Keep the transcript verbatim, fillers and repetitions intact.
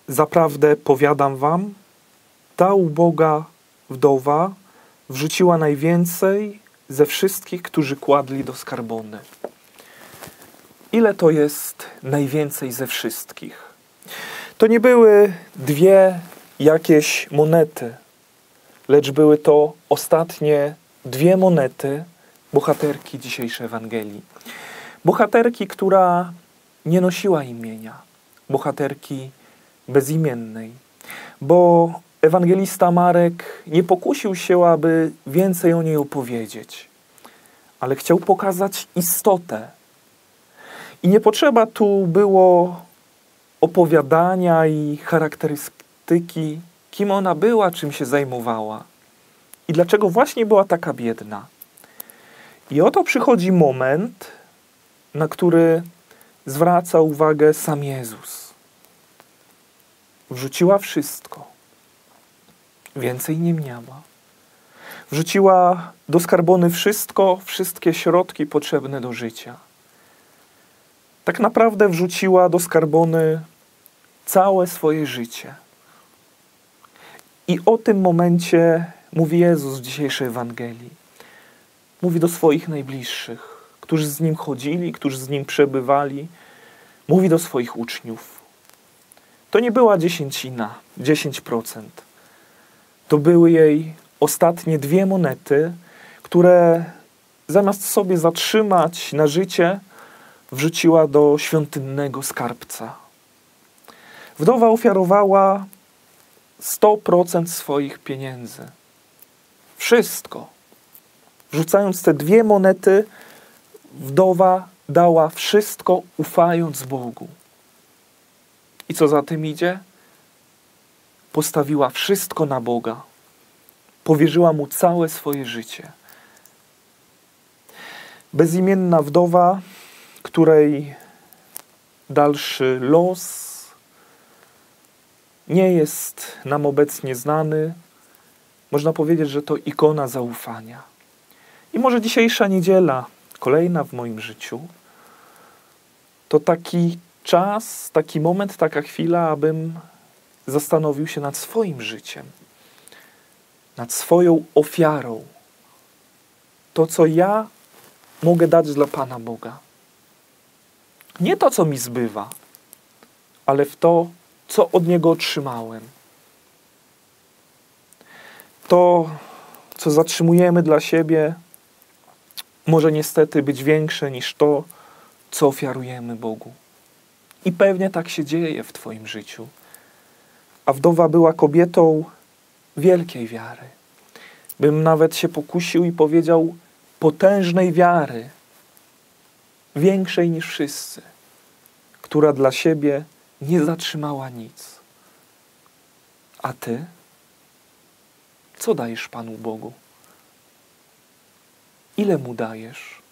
Zaprawdę powiadam wam, ta uboga wdowa wrzuciła najwięcej ze wszystkich, którzy kładli do skarbony. Ile to jest najwięcej ze wszystkich? To nie były dwie jakieś monety, lecz były to ostatnie dwie monety bohaterki dzisiejszej Ewangelii. Bohaterki, która nie nosiła imienia. Bohaterki bezimiennej. Bo ewangelista Marek nie pokusił się, aby więcej o niej opowiedzieć, ale chciał pokazać istotę. I nie potrzeba tu było opowiadania i charakterystyki, kim ona była, czym się zajmowała i dlaczego właśnie była taka biedna. I oto przychodzi moment, na który zwraca uwagę sam Jezus. Wrzuciła wszystko. Więcej nie miała. Wrzuciła do skarbony wszystko, wszystkie środki potrzebne do życia. Tak naprawdę wrzuciła do skarbony całe swoje życie. I o tym momencie mówi Jezus w dzisiejszej Ewangelii. Mówi do swoich najbliższych, którzy z Nim chodzili, którzy z Nim przebywali. Mówi do swoich uczniów. To nie była dziesięcina, dziesięć procent. To były jej ostatnie dwie monety, które zamiast sobie zatrzymać na życie, wrzuciła do świątynnego skarbca. Wdowa ofiarowała sto procent swoich pieniędzy. Wszystko. Wrzucając te dwie monety, wdowa dała wszystko, ufając Bogu. I co za tym idzie? Postawiła wszystko na Boga. Powierzyła Mu całe swoje życie. Bezimienna wdowa, której dalszy los nie jest nam obecnie znany, można powiedzieć, że to ikona zaufania. I może dzisiejsza niedziela, kolejna w moim życiu, to taki czas, taki moment, taka chwila, abym zastanowił się nad swoim życiem, nad swoją ofiarą. To, co ja mogę dać dla Pana Boga. Nie to, co mi zbywa, ale w to, co od Niego otrzymałem. To, co zatrzymujemy dla siebie, może niestety być większe niż to, co ofiarujemy Bogu. I pewnie tak się dzieje w Twoim życiu. A wdowa była kobietą wielkiej wiary. Bym nawet się pokusił i powiedział potężnej wiary, większej niż wszyscy, która dla siebie nie zatrzymała nic. A Ty? Co dajesz Panu Bogu? Ile Mu dajesz?